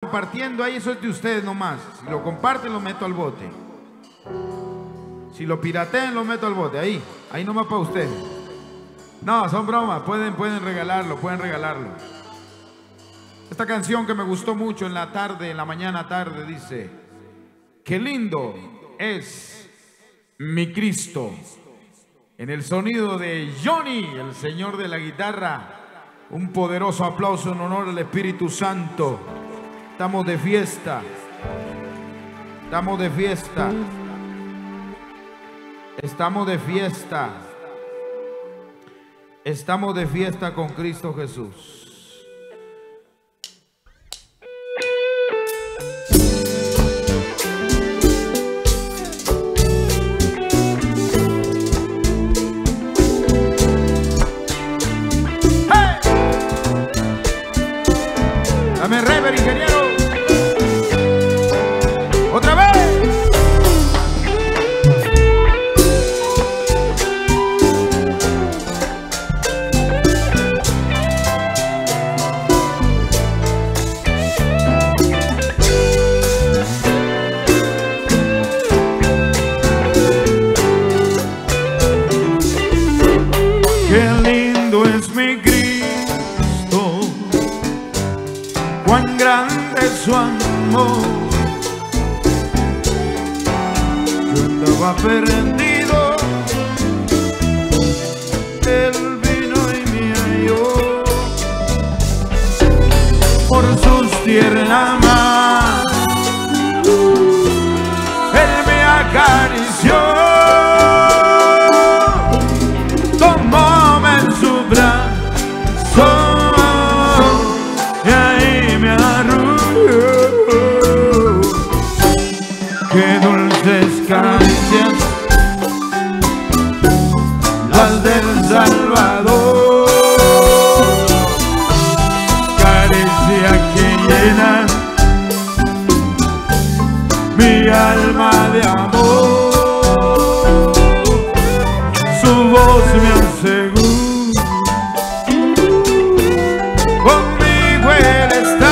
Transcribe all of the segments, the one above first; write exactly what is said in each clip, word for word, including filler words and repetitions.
compartiendo ahí, eso es de ustedes nomás. Si lo comparten, lo meto al bote. Si lo piratean, lo meto al bote. Ahí, ahí nomás para ustedes. No, son bromas. Pueden, pueden regalarlo, pueden regalarlo. Esta canción que me gustó mucho en la tarde, en la mañana tarde, dice: qué lindo es mi Cristo. En el sonido de Johnny, el señor de la guitarra. Un poderoso aplauso en honor al Espíritu Santo. Estamos de fiesta. Estamos de fiesta. Estamos de fiesta. Estamos de fiesta con Cristo Jesús. Dame rever, ingeniero. Otra vez. Qué lindo es mi Cristo, cuán grande es su amor. Yo andaba perdido, Él vino y me halló. Por sus tiernas manos Él me acarició. Tomóme en su brazo y ahí me arrulló. Qué dulces caricias las del Salvador, caricia que llena mi alma de amor. Su voz me asegura conmigo Él está,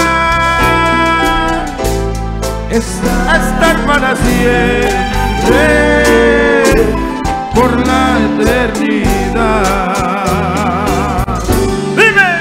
está, está para siempre, por la eternidad. ¡Dime!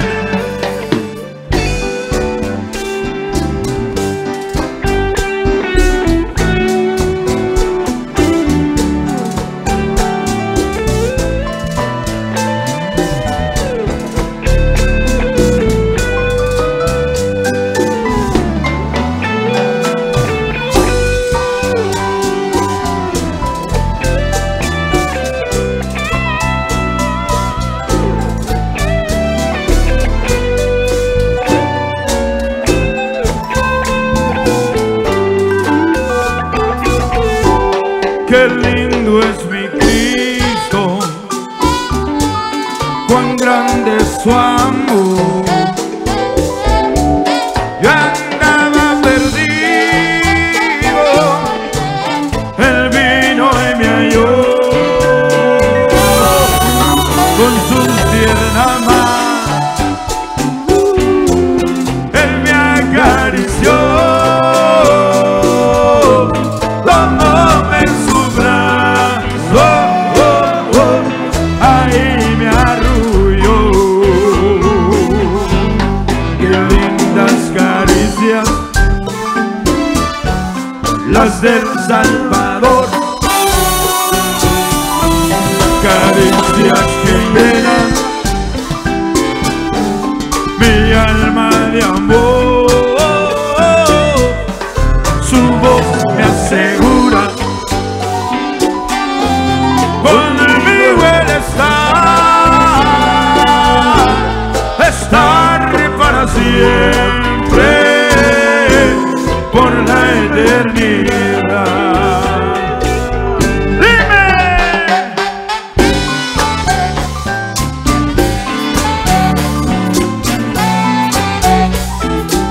Qué lindo es mi Cristo, cuán grande es su amor. Yo andaba perdido, Él vino y me halló. Con sus tiernas manos Él me acarició. Las del Salvador, caricias que llenan mi alma de amor. Su voz me asegura conmigo Él está, estar para siempre, por la eternidad. ¡Dime!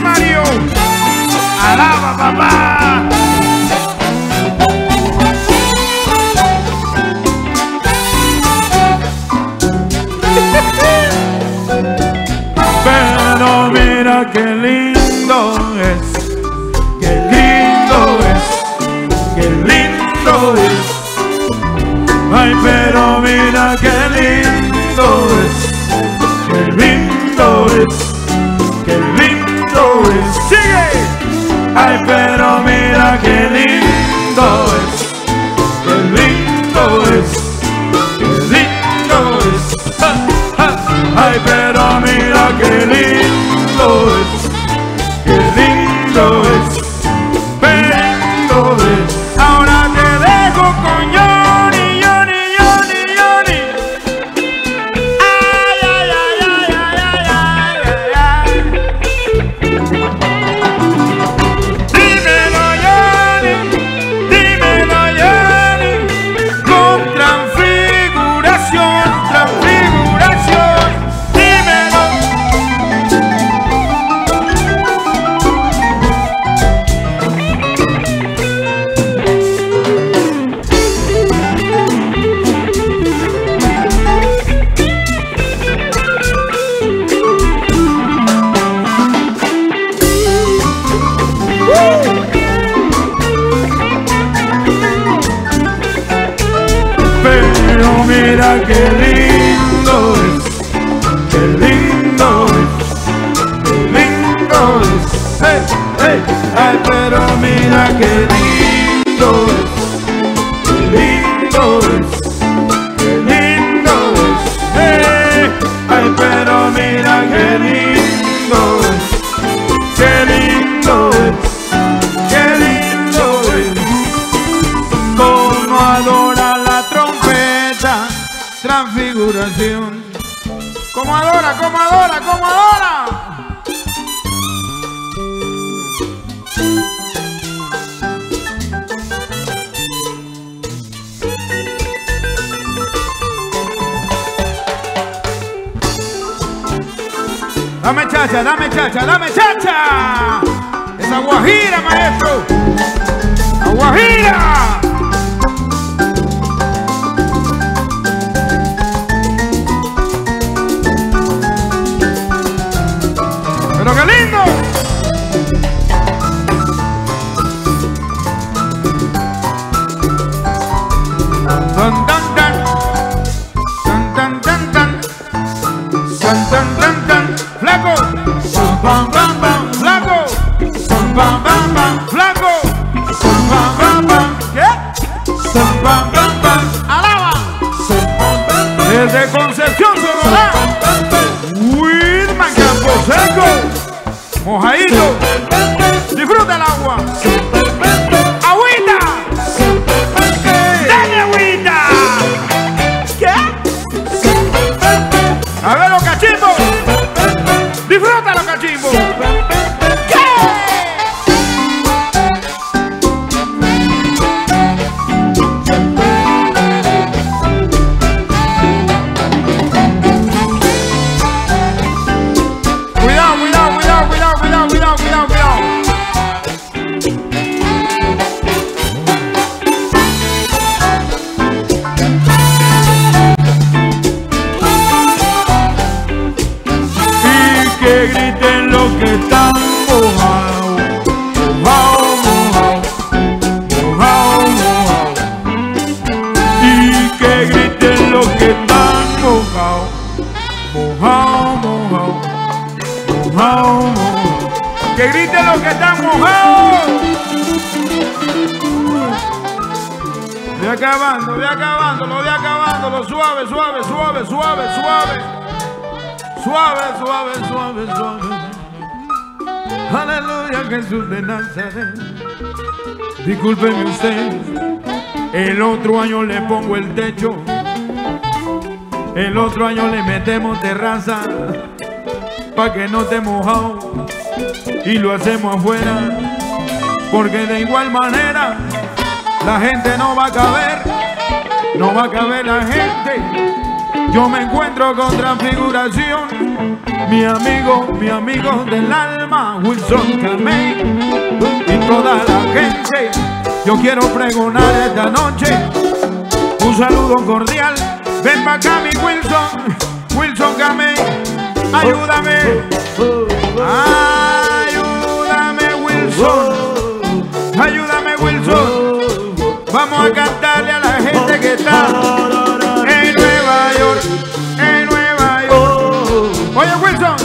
Mario. Alaba, papá. Pero mira qué lindo es, qué lindo es, qué lindo es. Ay, pero mira qué lindo es, qué lindo es, qué lindo es. ¡Sigue! Ay, pero mira qué lindo es, qué lindo es, qué lindo es. ¡Ja, ja! Ay, pero mira qué lindo es, qué lindo es, lindo es. Ahora te dejo con Johnny, Johnny, Johnny, Johnny. Ay, ay, ay, ay, ay, ay, ay, ay. Dímelo, Johnny, dímelo, Johnny. Con transfiguración, transfiguración. Dímelo. Pero mira qué lindo es, qué lindo es, qué lindo es. Hey, hey. Ay, pero mira qué lindo es, qué lindo es, qué lindo es. Hey. Ay, pero mira qué lindo es, qué lindo es, qué lindo es. Como adora la trompeta, Transfiguración. Como adora, como adora, como adora. Dame chacha, dame chacha, dame chacha. Esa guajira, maestro. La guajira. Pero qué lindo. Tan tan tan. Tan tan tan tan. Tan tan tan tan. Flaco. Sam pam pam pam. Flaco. Sam pam pam pam. Flaco. Sam pam pam pam. ¿Qué? Sam pam pam pam. Alaba. Sam pam pam pam. Desde Concepción, Sonora. Wilman Camposeco. Mojadito. Disfruta el agua. Agüita. Dale agüita. ¿Qué? A ver los cachimbos. Disfruta los cachimbos. ¿Qué? Cuidado, cuidado, cuidado, cuidado, cuidado, cuidado, cuidado, cuidado. y que griten los que están mojados, mojados, mojados, mojados, mojados. Y que griten los que están mojados, mojados, mojados, mojados, mojados. Que griten los que están mojados. Voy acabando, voy acabando, lo voy acabando, lo suave, suave, suave, suave, suave. Suave, suave, suave, suave. Aleluya, Jesús de Nazaret. Discúlpeme usted, el otro año le pongo el techo, el otro año le metemos terraza, pa' que no esté mojado, y lo hacemos afuera, porque de igual manera la gente no va a caber, no va a caber la gente, Yo me encuentro con transfiguración. Mi amigo, mi amigo del alma, Wilson Camey, y toda la gente. Yo quiero pregonar esta noche un saludo cordial. Ven pa' acá mi Wilson, Wilson Camey. Ayúdame, ayúdame Wilson, ayúdame Wilson. Vamos a cantarle a la gente que está en Nueva York, en Nueva York. Oye Wilson,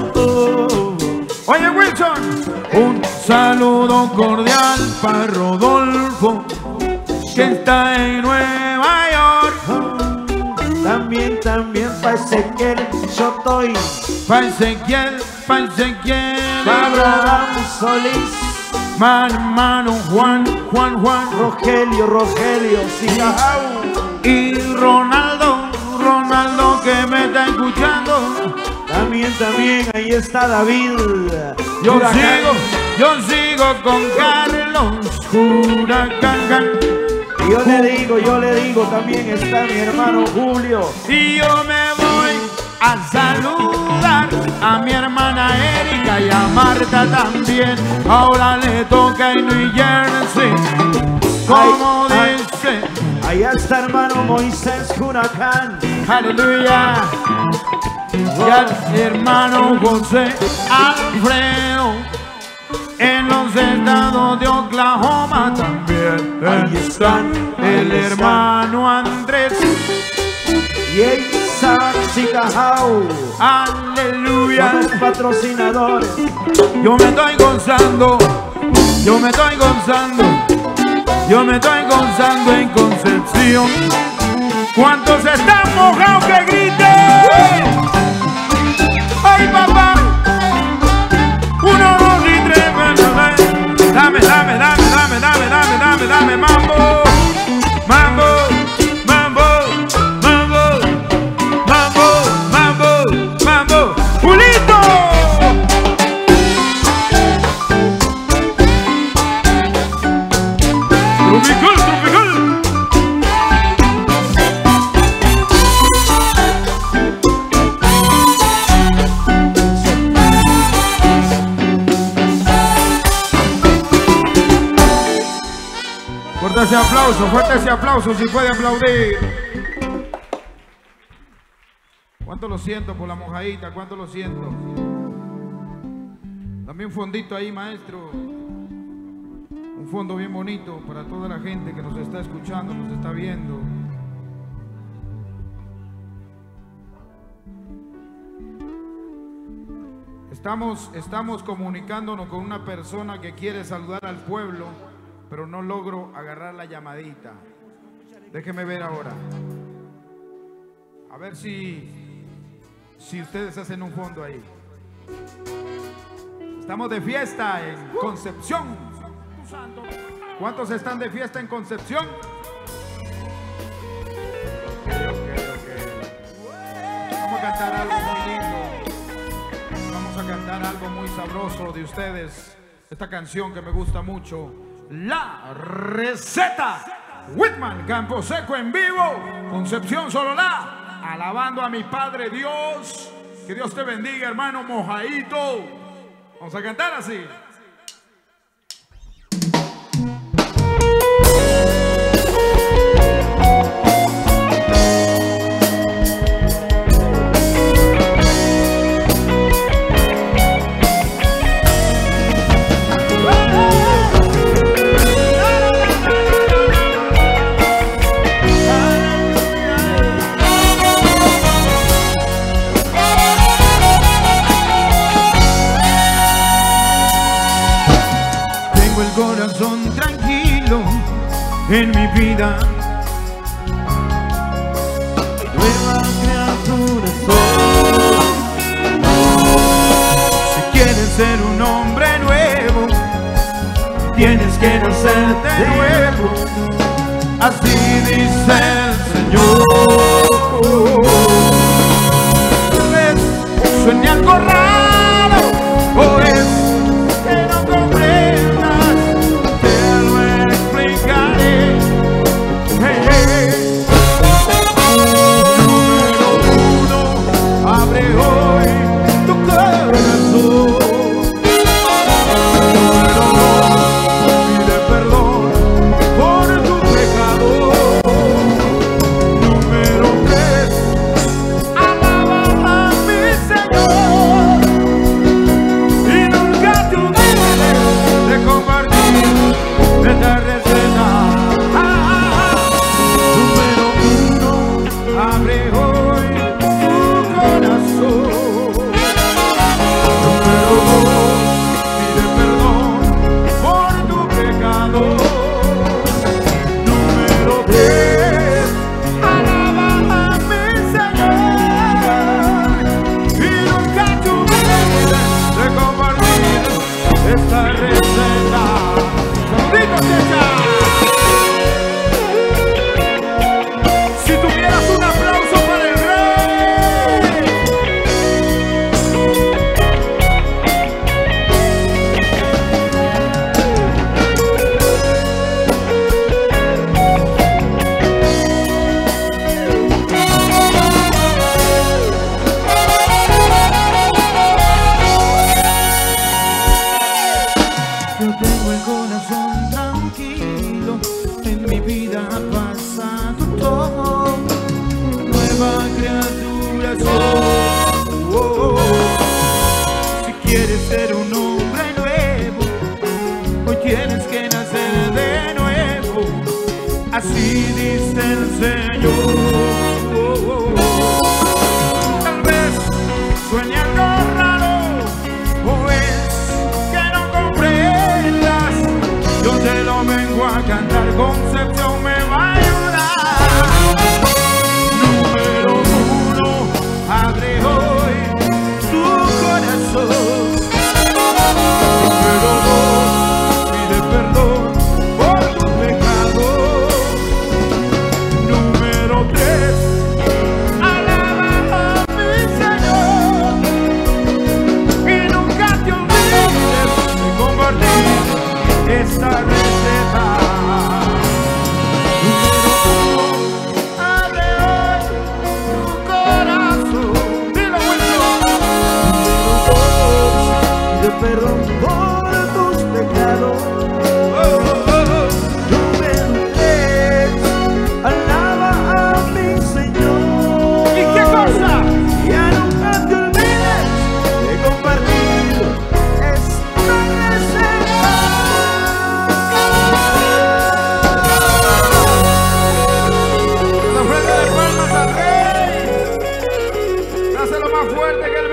oye Wilson, un saludo cordial para Rodolfo, que está en Nueva York. También, también para Ezequiel, yo estoy. Pa' Ezequiel, pa' Ezequiel, Abraham Solís, mi hermano Juan, Juan, Juan, Rogelio, Rogelio, Sigajau, y Ronaldo, Ronaldo que me está escuchando. También, también, ahí está David. Yo Huracán. sigo, yo sigo con Carlos Huracán. Y yo le digo, yo le digo, también está mi hermano Julio. Y yo me voy a saludar a mi hermana Erika y a Marta también. Ahora le toca en New Jersey, como Ay, dice. Allá está hermano Moisés Huracán. Aleluya. Y al hermano José Alfredo en los estados de Oklahoma también. Ahí están, El ahí hermano Andrés. Y Isaac Sigajau. Aleluya. Son los patrocinadores. Yo me estoy gozando, yo me estoy gozando, yo me estoy gozando en Concepción. ¿Cuántos están mojados que griten? ¡Ay, papá! Uno, dos y tres, dame, dame, dame, dame, dame, dame, dame, dame, mambo, mambo, mambo, mambo, mambo, mambo, mambo, ¡Julito! Tropical, tropical. Fuerte ese aplauso, fuerte ese aplauso, si puede aplaudir. ¿Cuánto lo siento por la mojadita? ¿Cuánto lo siento? Dame un fondito ahí, maestro. Un fondo bien bonito para toda la gente que nos está escuchando, nos está viendo. Estamos, estamos comunicándonos con una persona que quiere saludar al pueblo, pero no logro agarrar la llamadita. Déjeme ver ahora. A ver si, si ustedes hacen un fondo ahí. Estamos de fiesta en Concepción. ¿Cuántos están de fiesta en Concepción? Okay, okay, okay. Vamos a cantar algo muy lindo. Vamos a cantar algo muy sabroso de ustedes. Esta canción que me gusta mucho. La Receta. Whitman Camposeco en vivo. Concepción Sololá. Alabando a mi Padre Dios. Que Dios te bendiga, hermano mojadito. Vamos a cantar así. Corazón tranquilo en mi vida. Nueva criatura soy. Si quieres ser un hombre nuevo, tienes que nacer de nuevo. Así dice el Señor. ¿Es sueñe algo raro o es que no comprendas? esta receta. ¡Saluditos, Checha! Si tuvieras un aplauso para el rey. Yo tengo el corazón tranquilo, en mi vida ha pasado todo, nueva criatura soy. Oh, oh, oh. Si quieres ser un hombre nuevo, hoy tienes que nacer de nuevo, así dice el Señor. Oh, oh, oh. Tal vez sueñe algo raro, o es que no comprendas. Yo te lo vengo a cantar, Concepción me va a ayudar. Número uno, abre hoy tu corazón. Número dos, pide perdón por tus pecados. Número tres, alaba a mi Señor. Y nunca te olvides de compartir esta receta. Número uno, abre hoy tu corazón. Dilo, Wilson. Número dos, pide perdón por tus pecados. Oh, oh, oh. Número tres, alaba a mi Señor. ¿Y qué cosa? Ya nunca te olvides de compartir esta receta. Una ofrenda de palmas al rey. Dáselo más fuerte que él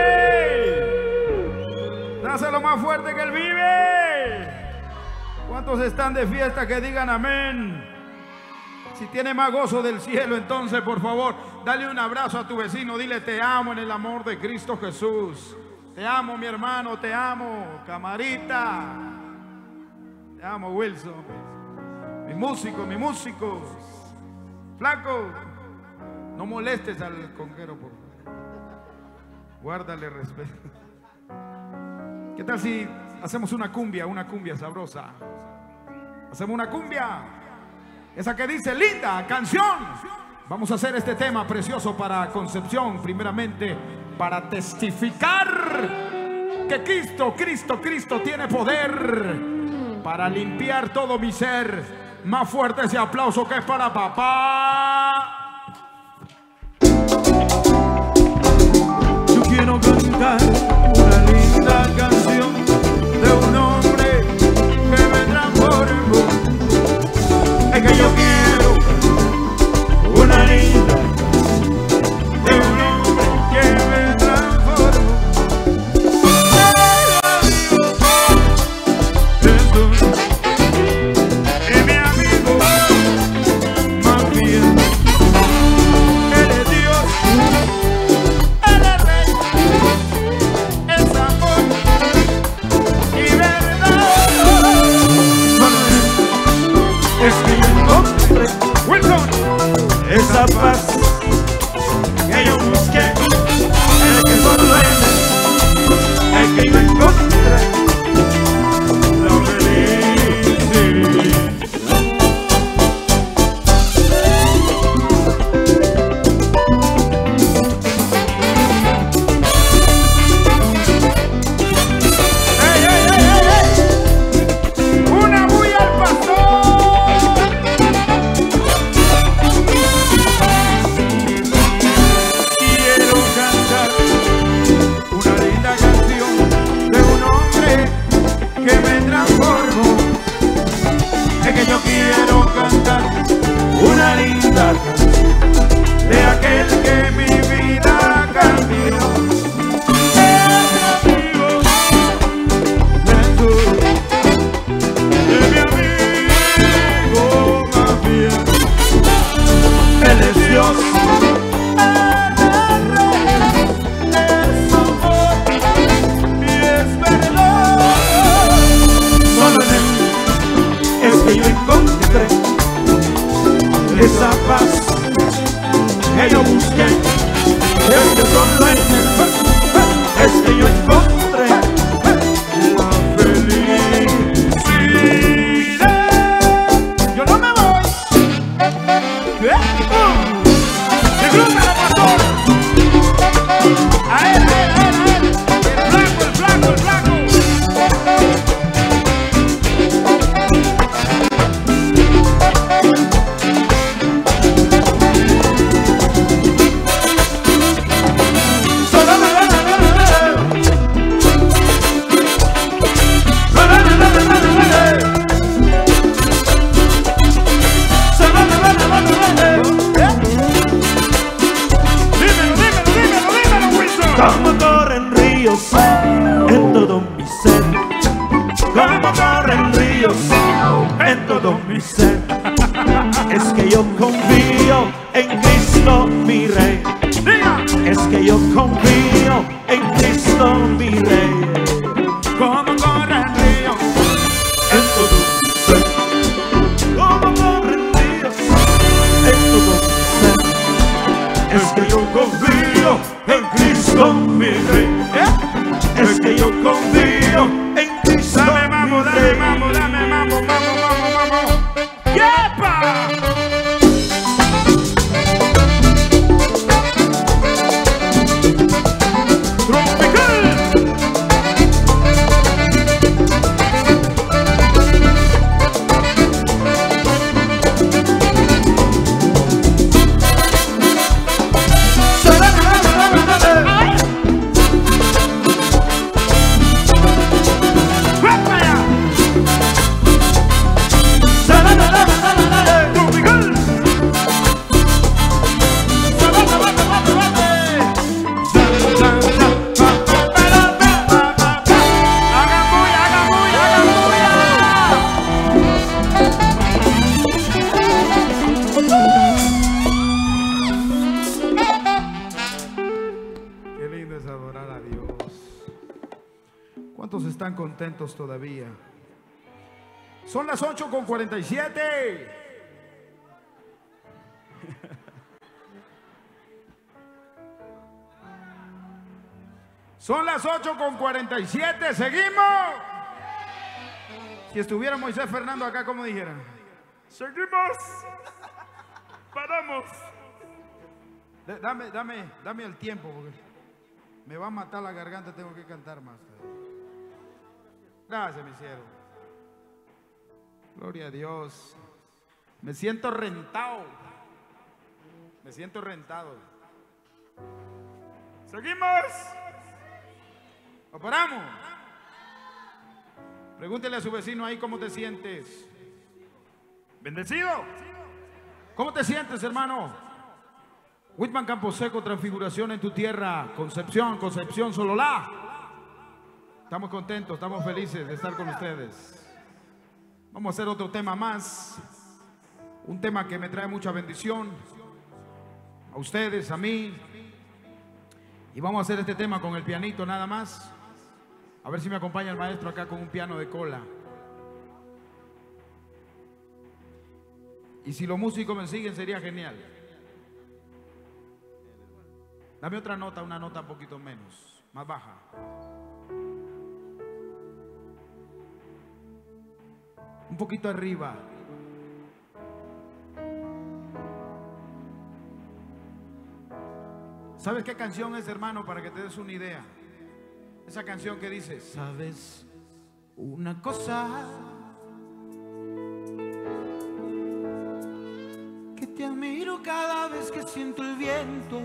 vive. Dáselo más fuerte que él vive. ¿Cuántos están de fiesta que digan amén? Si tiene más gozo del cielo, entonces por favor, dale un abrazo a tu vecino. Dile: te amo en el amor de Cristo Jesús. Te amo, mi hermano, te amo, camarita. Te amo, Wilson. Mi músico, mi músico. Flaco, no molestes al conjero, por favor. Guárdale respeto. ¿Qué tal si hacemos una cumbia, una cumbia sabrosa? Hacemos una cumbia. Esa que dice: linda canción. Vamos a hacer este tema precioso para Concepción, primeramente para testificar que Cristo, Cristo, Cristo tiene poder para limpiar todo mi ser. Más fuerte ese aplauso que es para papá. Yo quiero cantar una linda canción de un hombre que me transformó. Es que yo quiero una linda de un hombre que me transformó. Eso es mi amigo más fiel. Él es Dios, Él es Rey, Él esa paz que yo busqué, es que solo en el es que yo encontré la felicidad. Yo no me voy. ¿Qué? ¡Disfrútalo, pastor! A él, a él, a él, a él. El flaco, el flaco, el flaco. Como corren ríos en todo mi ser, como corren ríos en todo mi ser, es que yo confío en Cristo mi Rey, es que yo confío en Cristo mi Rey. Como corren ríos en todo mi ser, como corren ríos en todo mi ser, es que yo confío en Cristo mi Rey, es que yo confío en Cristo. Dame mambo, mi dame Rey. mambo, dame mambo, mambo, mambo, mambo. ¡Yepa! ¡Tropical! Están contentos todavía. Son las ocho con cuarenta y siete. Son las ocho con cuarenta y siete. Seguimos. Si estuviera Moisés Fernando acá, ¿cómo dijera? Seguimos. Paramos. D- Dame, dame, dame el tiempo porque me va a matar la garganta. Tengo que cantar más. Gracias, mi siervo. Gloria a Dios. Me siento rentado. Me siento rentado. Seguimos. ¿O paramos? Pregúntele a su vecino ahí cómo te sientes. Bendecido. ¿Cómo te sientes, hermano? Whitman Camposeco, transfiguración en tu tierra. Concepción, Concepción, Sololá. Estamos contentos, estamos felices de estar con ustedes. Vamos a hacer otro tema más. Un tema que me trae mucha bendición. A ustedes, a mí. Y vamos a hacer este tema con el pianito nada más. A ver si me acompaña el maestro acá con un piano de cola. Y si los músicos me siguen sería genial. Dame otra nota, una nota un poquito menos, más baja. Un poquito arriba. ¿Sabes qué canción es, hermano? Para que te des una idea. Esa canción que dice: ¿sabes una cosa? Que te admiro cada vez que siento el viento.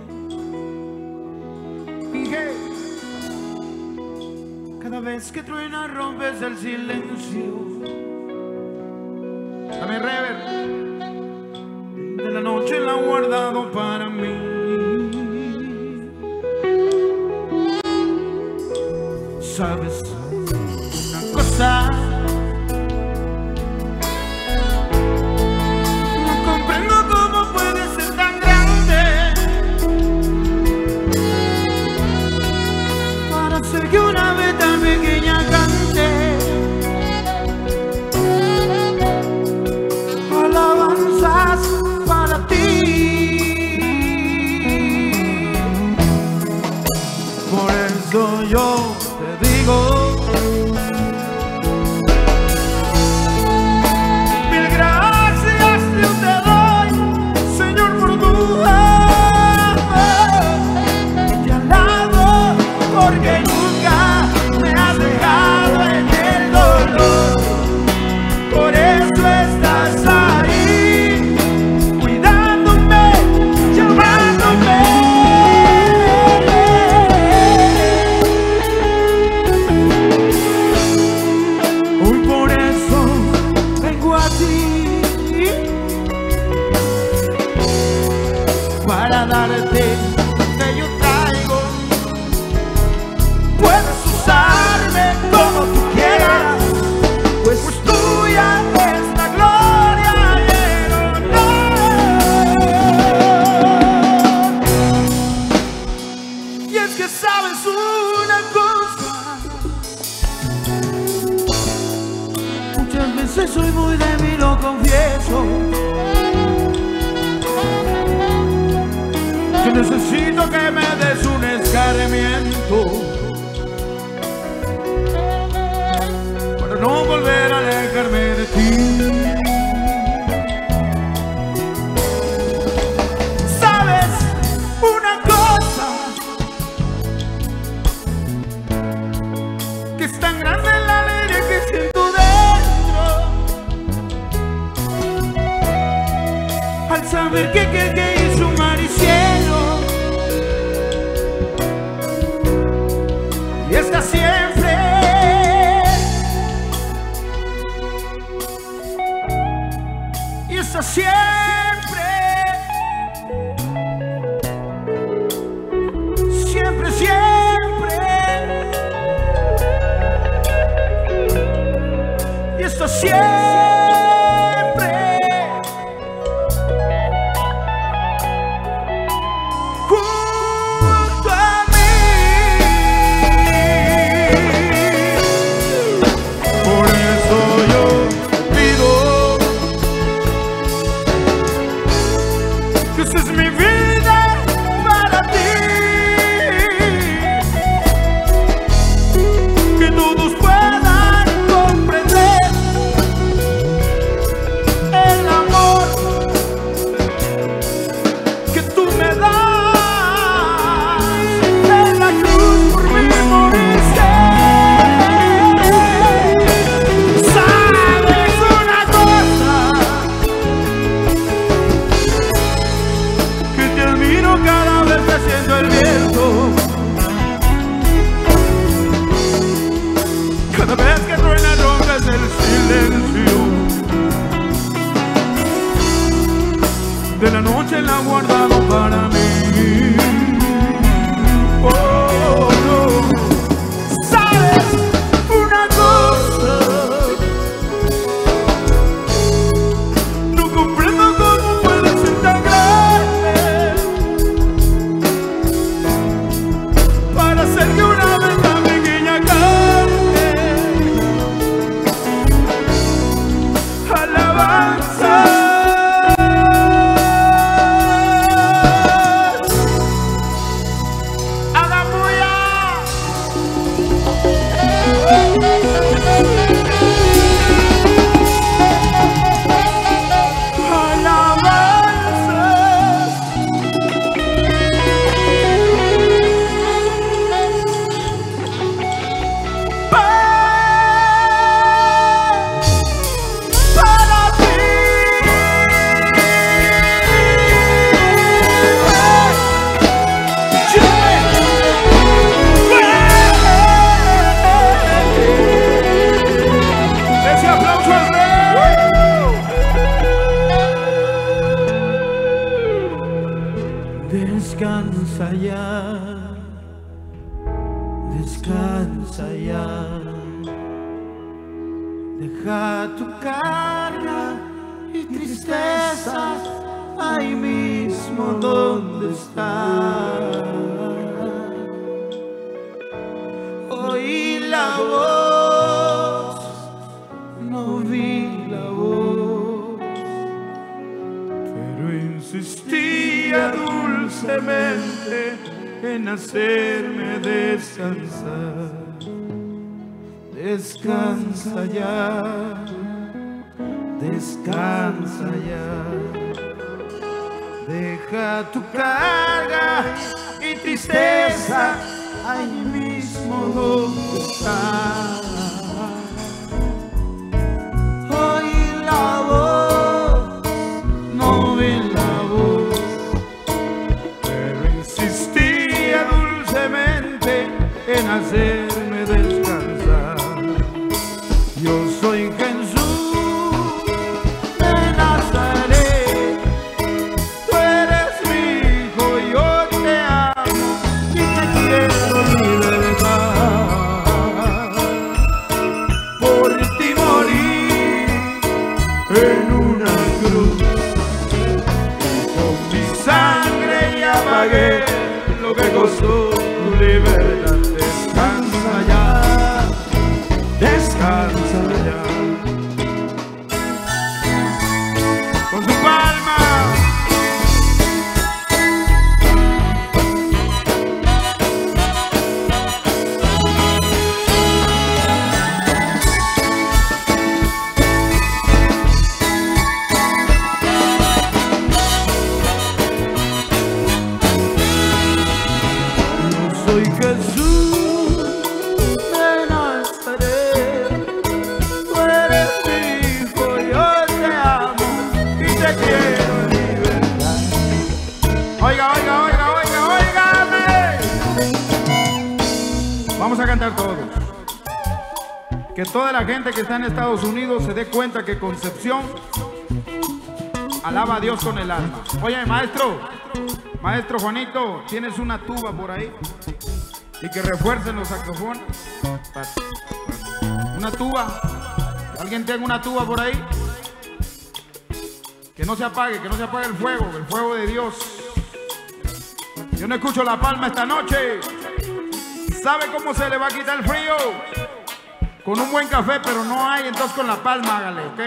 Dije, cada vez que truena rompes el silencio. Dame rever. De la noche la he guardado para mí. ¿Sabes una cosa? No comprendo cómo puede ser tan grande para hacer que una vez tan pequeña cante alabanzas para veces soy muy débil, lo confieso, que necesito que me des un escarmiento para no volver a alejarme de ti. ¿sabes una cosa? Que es tan grande la alegría que siento dentro Al saber que que, que hizo mar y cielo y está siempre, y está siempre, siempre, siempre, y está siempre. de la noche la he guardado para mí. Oh, no. ¿Sabes una cosa? No comprendo cómo puede ser tan grande para hacer que una vez tan pequeña carne alabanza. Descansa ya, descansa ya, deja tu carga y tristeza ahí mismo donde estás. Oí la voz, no vi la voz, Pero insistía dulcemente en hacerme descansar. descansa ya, descansa ya, deja tu carga y tristeza ahí mismo donde estás. Oí la voz, no vi la voz, Pero insistía dulcemente en hacerme descansar. yo soy Jesús de Nazaret, tú eres mi hijo, yo te amo y te quiero libertar. Por ti morí en una cruz, Con mi sangre ya pagué lo que costó tu libertad. Descansa ya, descansa ya. que toda la gente que está en Estados Unidos se dé cuenta que Concepción alaba a Dios con el alma. Oye, maestro, maestro Juanito, ¿tienes una tuba por ahí? Y que refuercen los saxofones. Una tuba. ¿Alguien tiene una tuba por ahí? Que no se apague, que no se apague el fuego, el fuego de Dios. Yo no escucho la palma esta noche. ¿Sabe cómo se le va a quitar el frío? Con un buen café, pero no hay, entonces con la palma hágale, ¿ok?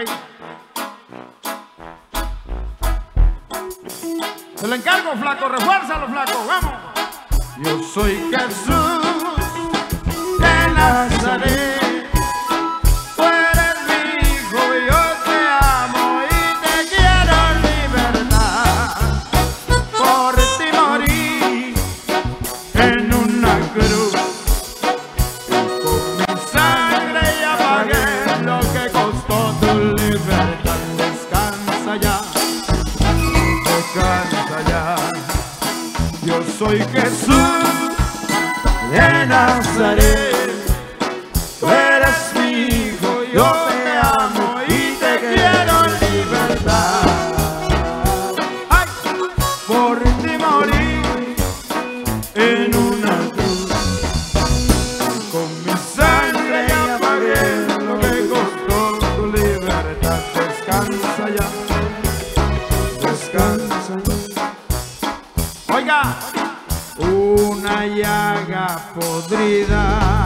Se lo encargo, flaco, refuérzalo, flaco, vamos. Yo soy Jesús de Nazaret. Tú eres mi hijo, yo te amo y te quiero en libertad. Por ti morí en una cruz. Con mi sangre ya pagué lo que costó tu libertad. Descansa ya, descansa ya. Yo soy Jesús de Nazaret. Tú eres mi hijo, yo te amo y te quiero en libertad. Ay, por ti morí en una cruz. Con mi sangre ya pagué lo que costó tu libertad. Descansa ya, descansa ya. Oiga, una llaga podrida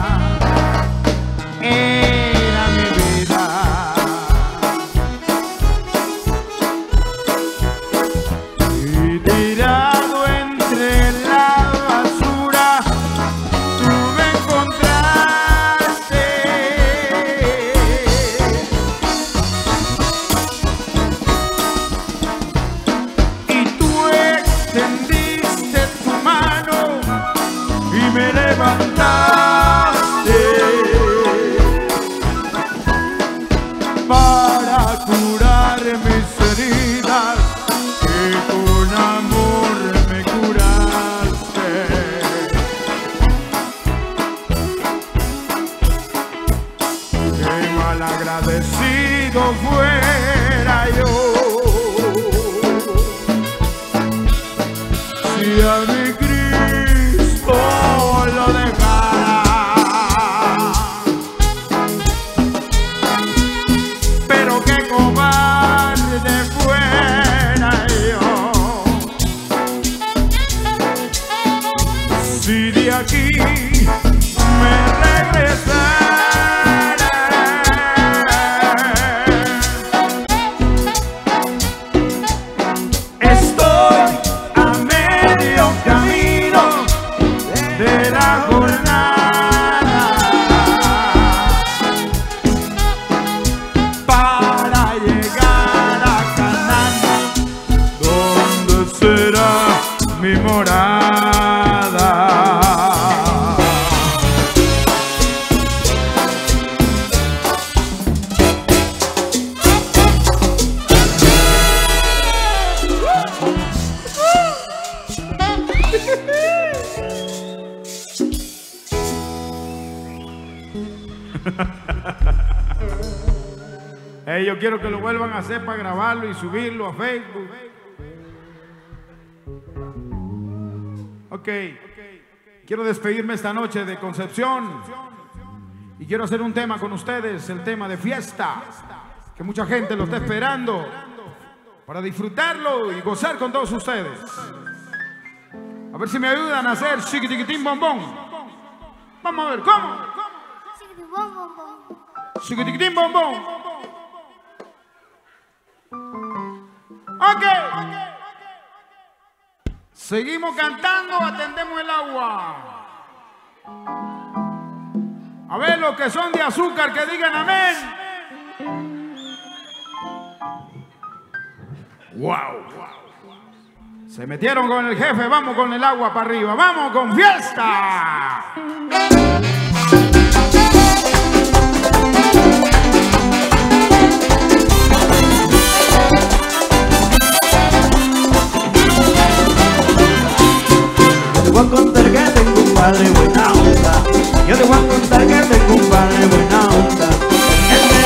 era mi vida. Y tirado entre la basura tú me encontraste. Y tú extendiste tu mano y me levantaste para curar mis heridas, que con amor me curaste. Qué malagradecido fuera yo si a mi Cristo lo dejara. Pero qué cobarde fuera yo si de aquí me regresara. Estoy a medio camino de la jornada para llegar a Canaán, donde será mi morada. Hey, yo quiero que lo vuelvan a hacer para grabarlo y subirlo a Facebook. Ok, quiero despedirme esta noche de Concepción y quiero hacer un tema con ustedes, el tema de fiesta, que mucha gente lo está esperando para disfrutarlo y gozar con todos ustedes. A ver si me ayudan a hacer chiquitiquitín bombón. Vamos a ver, ¿cómo? Chiquitiquitín bombón. Ok. Seguimos cantando, atendemos el agua. A ver, los que son de azúcar, que digan amén. Wow. Se metieron con el jefe, vamos con el agua para arriba, vamos con fiesta. Yo te voy a contar que tengo un padre buena onda. Yo te voy a contar que tengo un padre buena onda.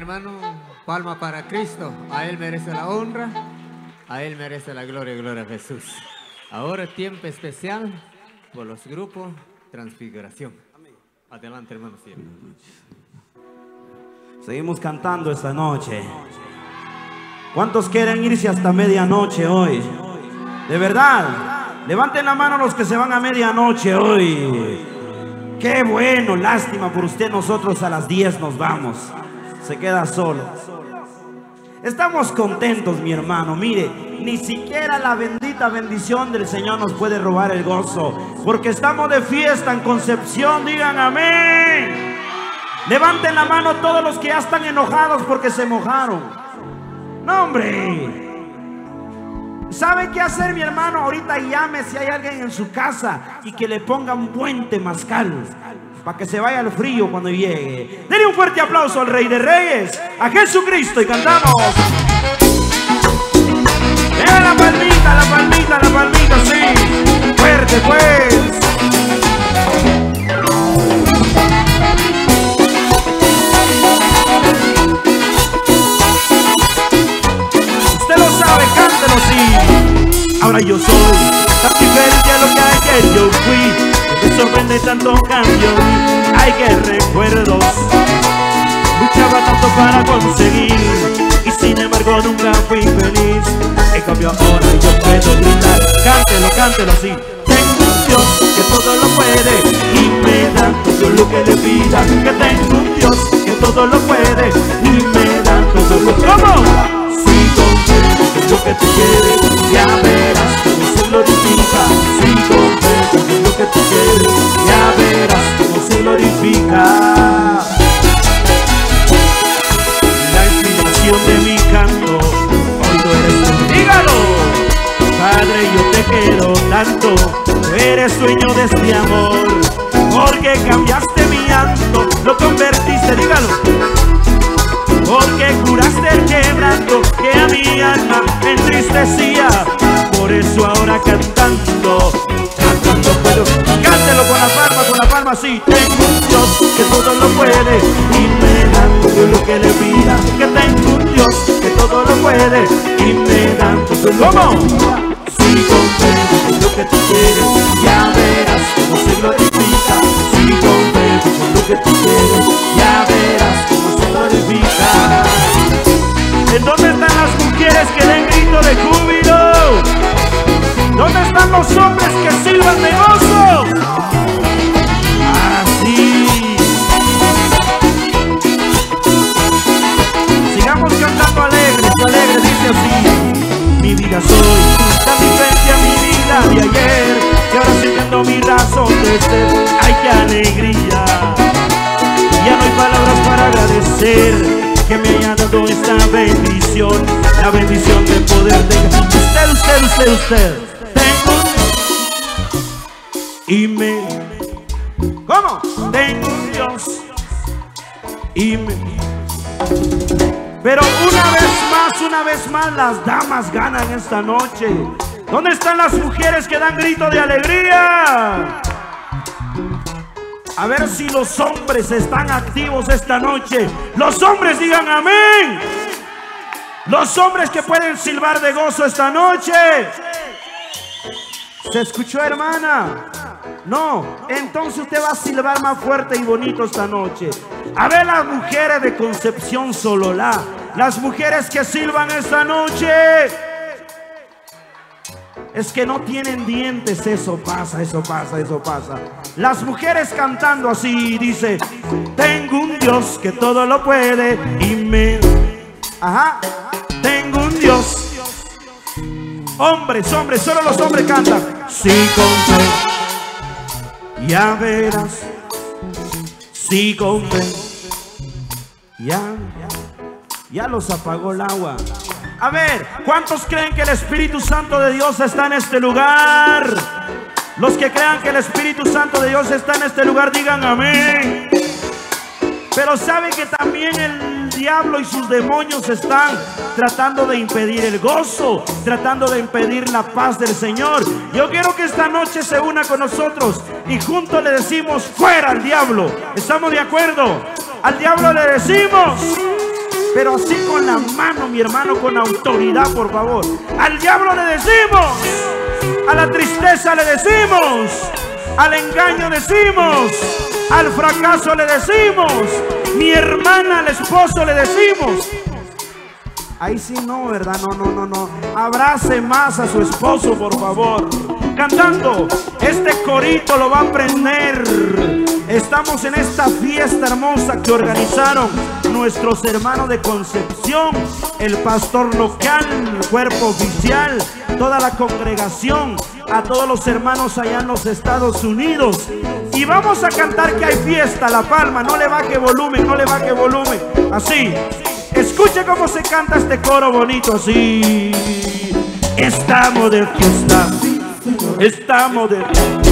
hermano, palma para Cristo. A Él merece la honra, a Él merece la gloria, gloria a Jesús. Ahora tiempo especial por los grupos Transfiguración. Adelante, hermano. Seguimos cantando esta noche. ¿Cuántos quieren irse hasta medianoche hoy? De verdad, levanten la mano los que se van a medianoche hoy. Qué bueno, lástima por usted, nosotros a las diez nos vamos. Se queda solo. Estamos contentos, mi hermano. Mire, ni siquiera la bendita bendición del Señor nos puede robar el gozo, porque estamos de fiesta en Concepción. Digan amén. Levanten la mano todos los que ya están enojados porque se mojaron. No, hombre. ¿Sabe qué hacer, mi hermano? Ahorita llame si hay alguien en su casa y que le ponga un buen temazcal para que se vaya al frío cuando llegue. Denle un fuerte aplauso al Rey de Reyes, a Jesucristo, y cantamos. Venga la palmita, la palmita, la palmita, sí. Fuerte, pues. Usted lo sabe, cántelo, sí. Ahora yo soy tan diferente a lo que ayer yo fui. Me sorprende tanto cambio. Ay, qué recuerdos. Luchaba tanto para conseguir y sin embargo nunca fui feliz. En cambio ahora yo puedo gritar. Cántelo, cántelo así. Tengo un Dios que todo lo puede y me da todo lo que le pida. Que tengo un Dios que todo lo puede y me da todo lo que... ¿Cómo? Si comprendes lo que tú quieres, ya verás cómo se glorifica. Si comprendes lo que tú quieres, ya verás cómo se glorifica. La inspiración de mi canto, hoy tú eres tú. Dígalo. Padre, yo te quiero tanto, tú eres dueño de este amor, porque cambiaste mi llanto, lo convertiste, dígalo. Porque curaste el quebranto que a mi alma entristecía. Por eso ahora cantando, cantando puedo. Cántelo con la palma, con la palma así. Tengo un Dios que todo lo puede y me da todo lo que le pida. Que tengo un Dios que todo lo puede y me da todo lo que le pida. Si comprendes lo que tú quieres, ya verás cómo se glorifica. Si comprendes lo que tú quieres, ya verás cómo se glorifica. ¿En dónde están las mujeres que den grito de júbilo? ¿Dónde están los hombres que silban de gozo? Así. Sigamos cantando alegres, alegres, dice así. Mi vida soy tan diferente a mi vida de ayer, y ahora sintiendo mi razón de ser. ¡Ay, qué alegría! Ya no hay palabras para agradecer que me haya dado esta bendición, la bendición de poder de usted, usted, usted, usted. Tengo y me, ¿cómo? Tengo un Dios y me. Pero una vez más, una vez más, las damas ganan esta noche. ¿Dónde están las mujeres que dan grito de alegría? A ver si los hombres están activos esta noche. Los hombres digan amén. Los hombres que pueden silbar de gozo esta noche. ¿Se escuchó, hermana? No, entonces usted va a silbar más fuerte y bonito esta noche. A ver las mujeres de Concepción Sololá, las mujeres que silban esta noche. Es que no tienen dientes, eso pasa, eso pasa, eso pasa. Las mujeres cantando así, dice: tengo un Dios que todo lo puede y me... Ajá, tengo un Dios. Hombres, hombres, solo los hombres cantan. Si con fe, ya verás. Si con fe, ya, ya los apagó el agua. A ver, ¿cuántos creen que el Espíritu Santo de Dios está en este lugar? Los que crean que el Espíritu Santo de Dios está en este lugar, digan amén. Pero saben que también el diablo y sus demonios están tratando de impedir el gozo, tratando de impedir la paz del Señor. Yo quiero que esta noche se una con nosotros y juntos le decimos: fuera al diablo. ¿Estamos de acuerdo? Al diablo le decimos: pero así con la mano, mi hermano, con autoridad, por favor. Al diablo le decimos, a la tristeza le decimos, al engaño decimos, al fracaso le decimos, mi hermana, al esposo le decimos. Ahí sí no, ¿verdad? No, no, no, no. Abrace más a su esposo, por favor. Cantando, este corito lo va a aprender. Estamos en esta fiesta hermosa que organizaron nuestros hermanos de Concepción, el pastor local, el cuerpo oficial, toda la congregación, a todos los hermanos allá en los Estados Unidos. Y vamos a cantar que hay fiesta, La Palma. No le baje volumen, no le baje volumen. Así, escuche cómo se canta este coro bonito, así. Estamos de fiesta, estamos de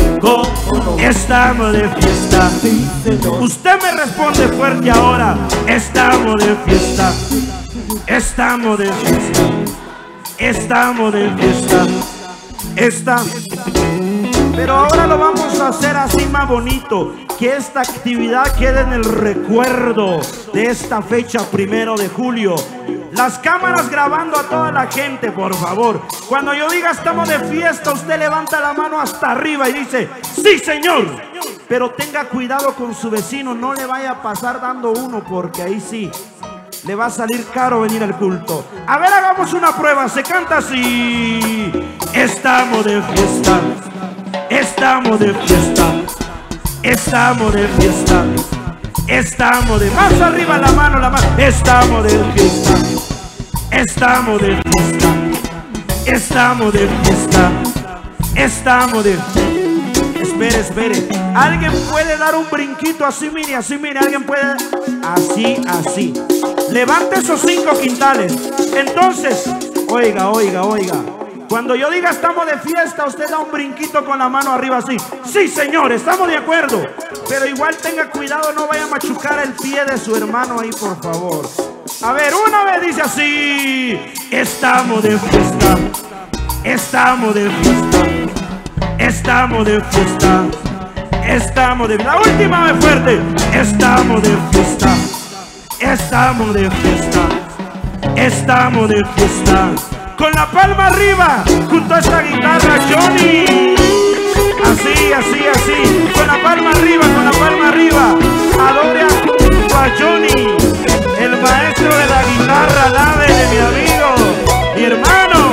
estamos de fiesta. Usted me responde fuerte ahora. Estamos de fiesta, estamos de fiesta, estamos de fiesta. Esta, pero ahora lo vamos a hacer así más bonito, que esta actividad quede en el recuerdo de esta fecha primero de julio. Las cámaras grabando a toda la gente, por favor. Cuando yo diga estamos de fiesta, usted levanta la mano hasta arriba y dice, sí señor. Pero tenga cuidado con su vecino, no le vaya a pasar dando uno, porque ahí sí le va a salir caro venir al culto. A ver, hagamos una prueba, se canta así. Estamos de fiesta, estamos de fiesta, estamos de fiesta, estamos de... Más arriba la mano, la mano. Estamos de fiesta, estamos de fiesta, estamos de fiesta, estamos de... Espere, espere. Alguien puede dar un brinquito así, mire, así, mire. Alguien puede... Así, así. Levante esos cinco quintales. Entonces, oiga, oiga, oiga. Cuando yo diga estamos de fiesta, usted da un brinquito con la mano arriba así. Sí, señor, estamos de acuerdo. Pero igual tenga cuidado, no vaya a machucar el pie de su hermano ahí, por favor. A ver, una vez dice así. Estamos de fiesta, estamos de fiesta, estamos de fiesta, estamos de... La última vez fuerte. Estamos de fiesta, estamos de fiesta, estamos de fiesta. Con la palma arriba, junto a esta guitarra, Johnny. Así, así, así. Con la palma arriba, con la palma arriba. Adore a Johnny, el maestro de la guitarra, lave de mi amigo, mi hermano.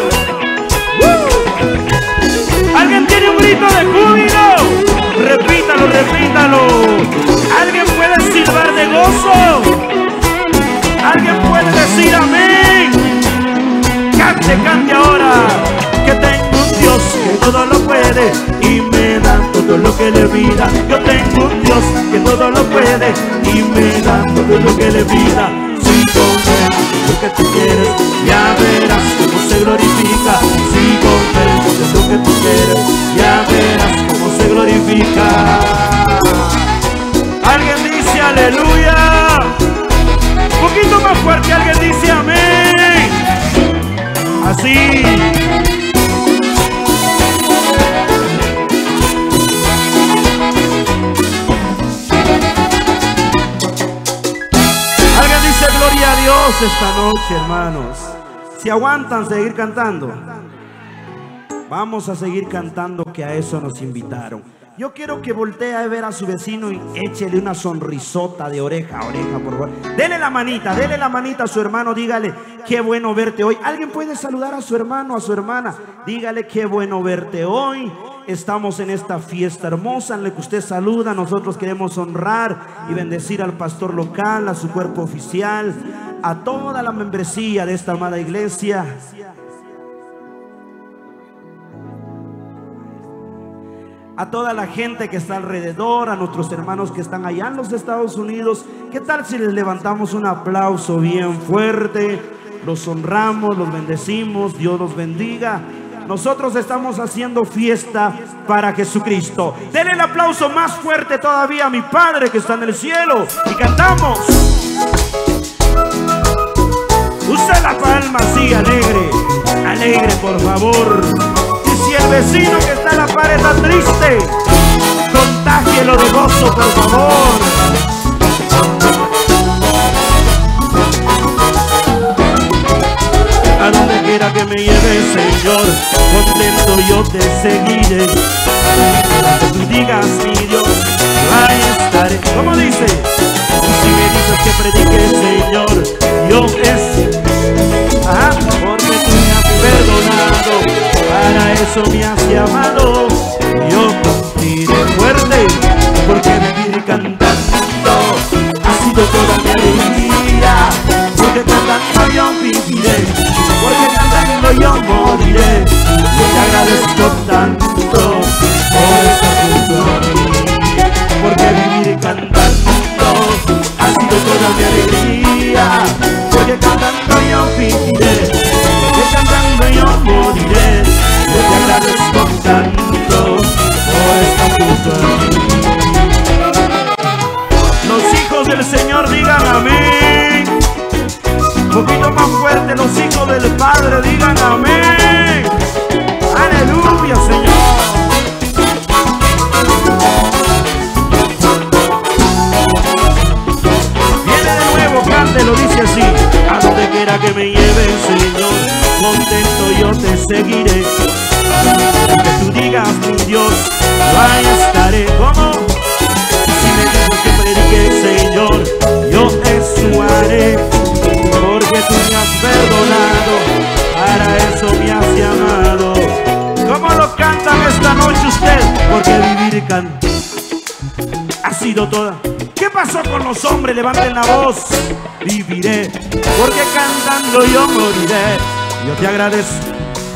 ¡Uh! ¿Alguien tiene un grito de júbilo? Repítalo, repítalo. ¿Alguien puede silbar de gozo? ¿Alguien puede decir amén? Cante, cante ahora, que tengo un Dios que todo lo puede y me da todo lo que le pida. Yo tengo un Dios que todo lo puede y me da todo lo que le pida. Si confías lo que tú quieres, ya verás cómo se glorifica. Si confías lo que tú quieres, ya verás cómo se glorifica. Alguien dice aleluya. Un poquito más fuerte, alguien dice amén. Así. Alguien dice gloria a Dios esta noche, hermanos. Si aguantan seguir cantando, vamos a seguir cantando, que a eso nos invitaron. Yo quiero que voltee a ver a su vecino y échele una sonrisota de oreja a oreja, por favor. Dele la manita, dele la manita a su hermano, dígale, qué bueno verte hoy. ¿Alguien puede saludar a su hermano, a su hermana? Dígale, qué bueno verte hoy. Estamos en esta fiesta hermosa en la que usted saluda. Nosotros queremos honrar y bendecir al pastor local, a su cuerpo oficial, a toda la membresía de esta amada iglesia. A toda la gente que está alrededor, a nuestros hermanos que están allá en los Estados Unidos. ¿Qué tal si les levantamos un aplauso bien fuerte? Los honramos, los bendecimos, Dios los bendiga. Nosotros estamos haciendo fiesta para Jesucristo. Denle el aplauso más fuerte todavía a mi Padre que está en el cielo. Y cantamos. Use la palma así, alegre. Alegre, por favor. Si el vecino que está a la pared está triste, contágielo de gozo, por favor. que me lleves, Señor, contento yo te seguiré. Donde tú digas, mi Dios, ahí estaré. ¿Cómo dice? Y si me dices que predique, Señor, yo es ah, porque tú me has perdonado, para eso me has llamado. Yo iré fuerte, porque vivir cantando ha sido toda mi alegría. Porque cantando yo viviré, porque cantando yo moriré. Yo te agradezco tanto por estar junto a mí, porque vivir cantando ha sido toda mi alegría. Porque cantando yo viviré, porque cantando yo moriré. Yo te agradezco tanto por estar junto a mí. Los hijos del Señor digan amén. Un poquito más fuerte, los hijos del Padre digan amén. Aleluya, Señor. Viene de nuevo, cante, lo dice así. A donde quiera que me lleven, Señor, contento yo te seguiré. Donde tú digas, mi Dios, ahí estaré. ¿Cómo? Si me dices que predique, Señor, yo eso haré. Porque tú me has perdonado, para eso me has llamado. ¿Cómo lo cantan esta noche usted? Porque vivir can ha sido toda. ¿Qué pasó con los hombres? Levanten la voz. Viviré, porque cantando yo moriré. Yo te agradezco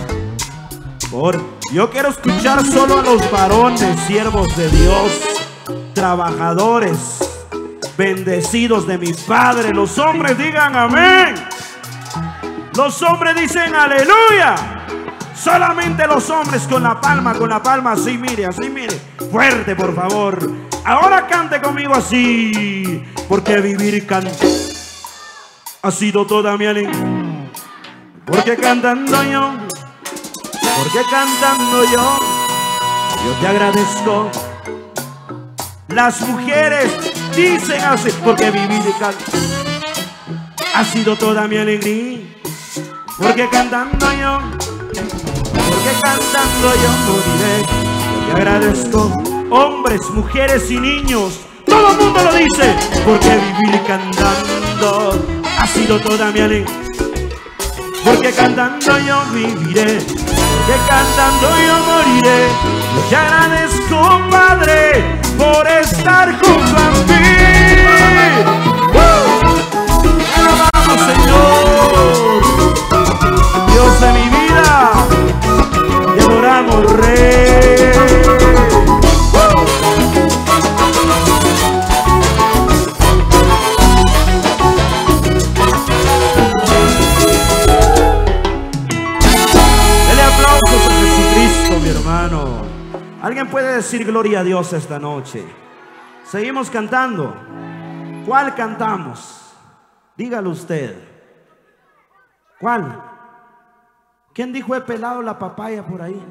por... Yo quiero escuchar solo a los varones, siervos de Dios, trabajadores, bendecidos de mi Padre. Los hombres digan amén. Los hombres dicen aleluya. Solamente los hombres con la palma, con la palma así, mire, así, mire. Fuerte, por favor. Ahora cante conmigo así. Porque vivir canta ha sido toda mi alegría. Porque cantando yo, porque cantando yo, yo te agradezco. Las mujeres dicen así, porque vivir y cantar ha sido toda mi alegría. Porque cantando yo, porque cantando yo moriré. Yo te agradezco. Hombres, mujeres y niños, todo el mundo lo dice. Porque vivir cantando ha sido toda mi alegría. Porque cantando yo viviré, porque cantando yo moriré. Yo te agradezco, Padre, por estar junto a mí. ¡Uh! Alabamos, Señor, Dios de mi vida. Te adoramos, Rey. ¡Uh! Dele aplausos a Jesucristo, mi hermano. ¿Alguien puede decir gloria a Dios esta noche? Seguimos cantando. ¿Cuál cantamos? Dígalo usted. ¿Cuál? ¿Quién dijo he pelado la papaya por ahí?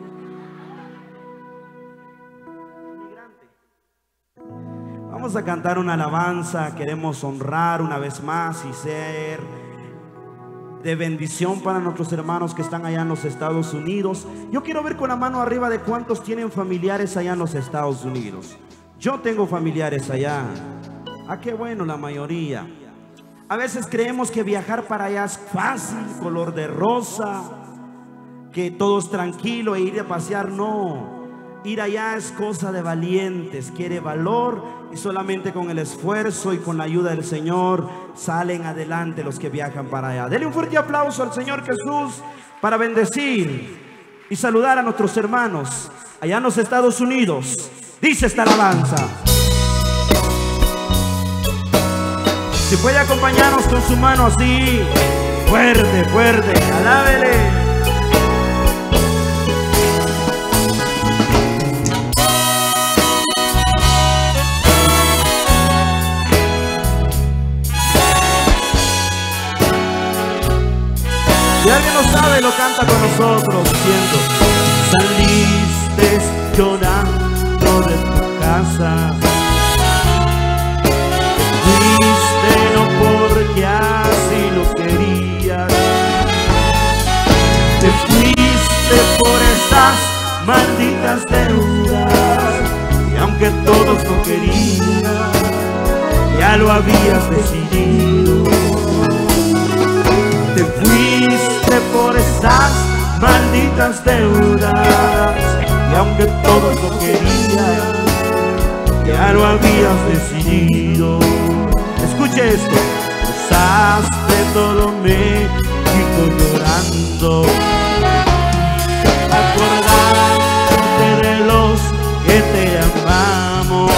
Vamos a cantar una alabanza. Queremos honrar una vez más y ser de bendición para nuestros hermanos que están allá en los Estados Unidos. Yo quiero ver con la mano arriba de cuántos tienen familiares allá en los Estados Unidos. Yo tengo familiares allá. Ah, qué bueno, la mayoría. A veces creemos que viajar para allá es fácil, color de rosa, que todo es tranquilo e ir a pasear. No, ir allá es cosa de valientes, quiere valor, y solamente con el esfuerzo y con la ayuda del Señor salen adelante los que viajan para allá. Denle un fuerte aplauso al Señor Jesús para bendecir y saludar a nuestros hermanos allá en los Estados Unidos. Dice esta alabanza. Si puede acompañarnos con su mano así, fuerte, fuerte, alábele. Si alguien lo sabe, lo canta con nosotros, diciendo: saliste llorando de tu casa, fuiste no porque así lo querías, te lo habías decidido. Te fuiste por estas malditas deudas, y aunque todos lo querían, ya lo habías decidido. Escuche esto: cruzaste todo México llorando, acordarte de los que te amamos.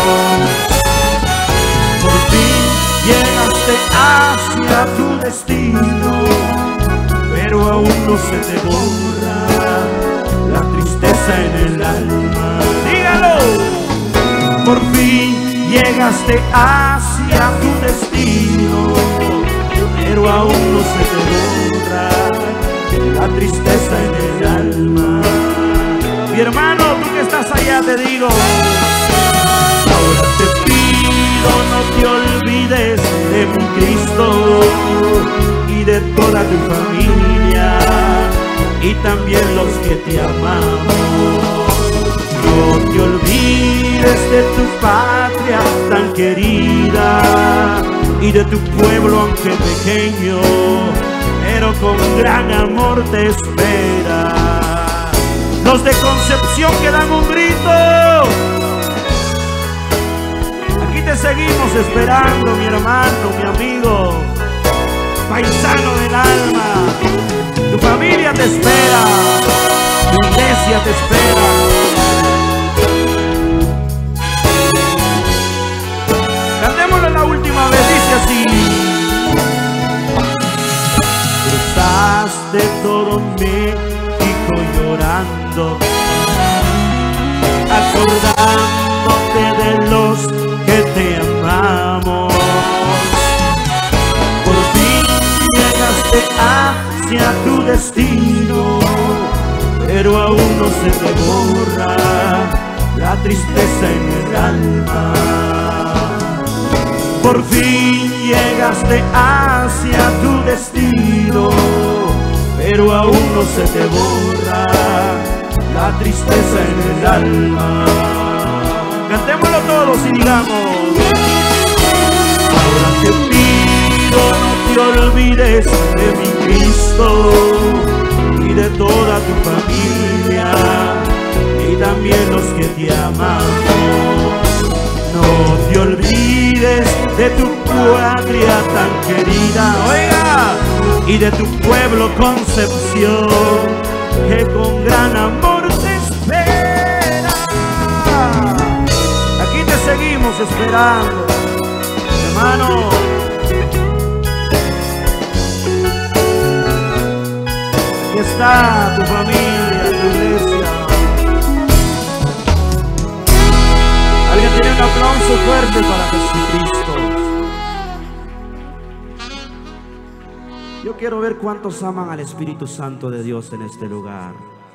Por fin llegaste hacia tu destino, pero aún no se te borra la tristeza en el alma. Dígalo. Por fin llegaste hacia tu destino, pero aún no se te borra la tristeza en el alma. Mi hermano, tú que estás allá, te digo, ahora te pido no te olvides de mi Cristo y de toda tu familia y también los que te amamos. No te olvides de tu patria tan querida y de tu pueblo aunque pequeño, pero con gran amor te espera. Los de Concepción que dan un grito, aquí te seguimos esperando, mi hermano, mi amigo, paisano del alma. Tu familia te espera, tu iglesia te espera. Cantémoslo la última vez, dice así: cruzaste todo México llorando, acordándote de los que te amamos. Por fin llegaste hacia tu destino, pero aún no se te borra la tristeza en el alma. Por fin llegaste hacia tu destino, pero aún no se te borra la tristeza en el alma. Cantémoslo todos y digamos: ahora te pido no te olvides de mi Cristo y de toda tu familia y también los que te amamos. No te olvides de tu patria tan querida, oiga, y de tu pueblo Concepción, que con gran amor te espera. Aquí te seguimos esperando, hermano. Aquí está tu familia, tu iglesia. Alguien tiene un aplauso fuerte para Jesucristo. Yo quiero ver cuántos aman al Espíritu Santo de Dios en este lugar.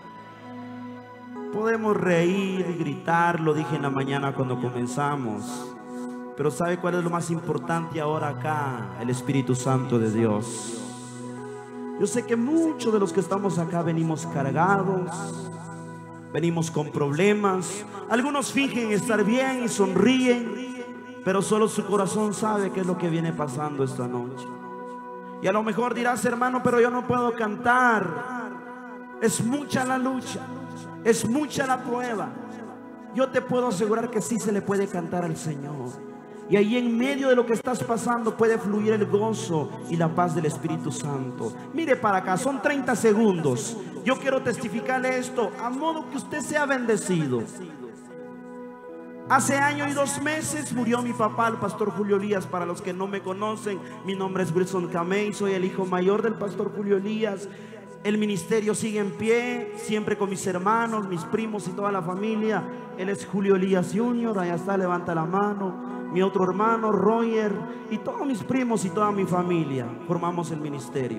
Podemos reír y gritar, lo dije en la mañana cuando comenzamos, pero ¿sabe cuál es lo más importante ahora acá? El Espíritu Santo de Dios. Yo sé que muchos de los que estamos acá venimos cargados, venimos con problemas. Algunos fingen estar bien y sonríen, pero solo su corazón sabe qué es lo que viene pasando esta noche. Y a lo mejor dirás: hermano, pero yo no puedo cantar. Es mucha la lucha, es mucha la prueba. Yo te puedo asegurar que sí se le puede cantar al Señor. Y ahí en medio de lo que estás pasando puede fluir el gozo y la paz del Espíritu Santo. Mire para acá, son treinta segundos. Yo quiero testificarle esto, a modo que usted sea bendecido. Hace año y dos meses murió mi papá, el pastor Julio Elías. Para los que no me conocen, mi nombre es Wilson Camey, soy el hijo mayor del pastor Julio Elías. El ministerio sigue en pie, siempre con mis hermanos, mis primos y toda la familia. Él es Julio Elías junior, allá está, levanta la mano. Mi otro hermano, Roger, y todos mis primos y toda mi familia formamos el ministerio.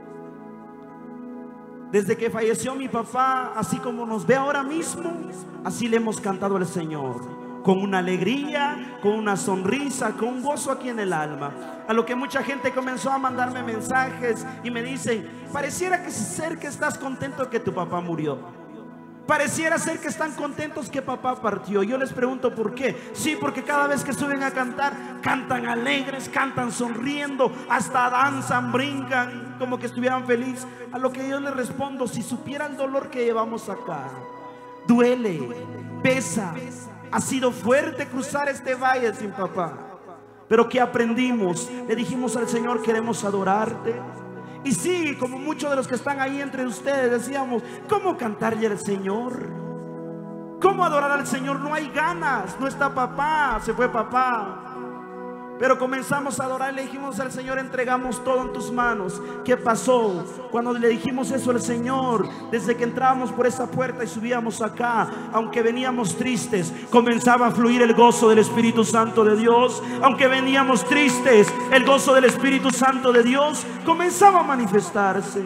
Desde que falleció mi papá, así como nos ve ahora mismo, así le hemos cantado al Señor, con una alegría, con una sonrisa, con un gozo aquí en el alma. A lo que mucha gente comenzó a mandarme mensajes y me dicen: pareciera que ser que estás contento que tu papá murió. Pareciera ser que están contentos que papá partió. Yo les pregunto por qué. Sí, porque cada vez que suben a cantar, cantan alegres, cantan sonriendo, hasta danzan, brincan, como que estuvieran felices. A lo que yo les respondo: si supiera el dolor que llevamos acá, duele, pesa. Ha sido fuerte cruzar este valle sin papá. Pero ¿qué aprendimos? Le dijimos al Señor: queremos adorarte. Y sí, como muchos de los que están ahí entre ustedes decíamos: ¿cómo cantarle al Señor? ¿Cómo adorar al Señor? No hay ganas, no está papá, se fue papá. Pero comenzamos a adorar, le dijimos al Señor: entregamos todo en tus manos. ¿Qué pasó? Cuando le dijimos eso al Señor, desde que entrábamos por esa puerta y subíamos acá, aunque veníamos tristes, comenzaba a fluir el gozo del Espíritu Santo de Dios. Aunque veníamos tristes, el gozo del Espíritu Santo de Dios comenzaba a manifestarse.